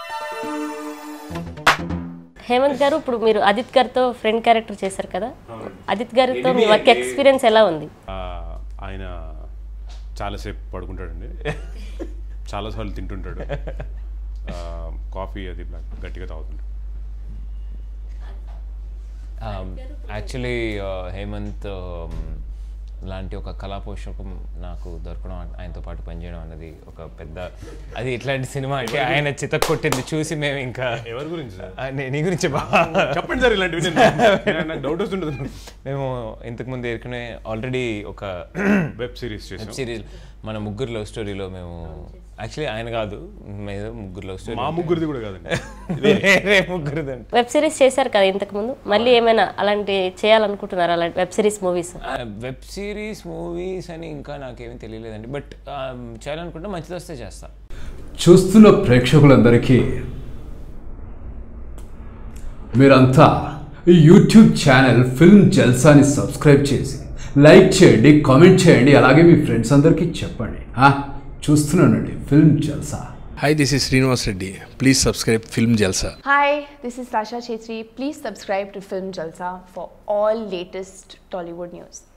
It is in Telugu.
హేమంత్ గారు, ఇప్పుడు మీరు అదిత్ గారితో ఫ్రెండ్ క్యారెక్టర్ చేశారు కదా, అదిత్ గారితో మీ వర్క్ ఎక్స్పీరియన్స్ ఎలా ఉంది? ఆయన చాలాసేపు పడుకుంటాడండి, చాలాసార్లు తింటుంటాడు, కాఫీ అది గట్టిగా తాగుతుంటాడు. యాక్చువల్లీ హేమంత్ లాంటి ఒక కళా పోషకం నాకు దొరకడం, ఆయనతో పాటు పనిచేయడం అన్నది ఒక పెద్ద, అది ఇట్లాంటి సినిమా అంటే ఆయన చితక్ కొట్టింది చూసి మేము ఇంకా. ఎవరి గురించి? నీ గురించి చెప్పండి సార్, ఇలాంటివి నాకు డౌట్ వస్తుంటుంది. మేము ఇంతకుముందు ఏర్కొనే ఆల్రెడీ ఒక వెబ్ సిరీస్ మన ముగ్గురు లవ్ స్టోరీలో మేము, యాక్చువల్లీ ఆయన కాదు, మేము ముగ్గురు లవ్ స్టోరీ, మా ముగ్గురిది కూడా కాదండి, వేరే ముగ్గురిదండి. వెబ్ సిరీస్ చేశారు కదా ఇంతకుముందు, మళ్ళీ ఏమైనా అలాంటి చేయాలనుకుంటున్నారా, అలాంటి web series movies? Web series movies అని ఇంకా నాకేమీ తెలియలేదండి, బట్ చేయాలనుకుంటే మంచిది వస్తే చేస్తా. చూస్తున్న ప్రేక్షకులందరికీ మీరంతా ఈ యూట్యూబ్ ఛానల్ ఫిల్మ్ జల్సాని సబ్స్క్రైబ్ చేసి లైక్ చేయండి, కామెంట్ చేయండి, అలాగే మీ ఫ్రెండ్స్ అందరికీ చెప్పండి. చూస్తున్నానండి film Jalsa. Hi, this is Srinivas Reddy. Please subscribe Film Jalsa. Hi, this is Sasha Chetri. Please subscribe to Film Jalsa for all latest Tollywood news.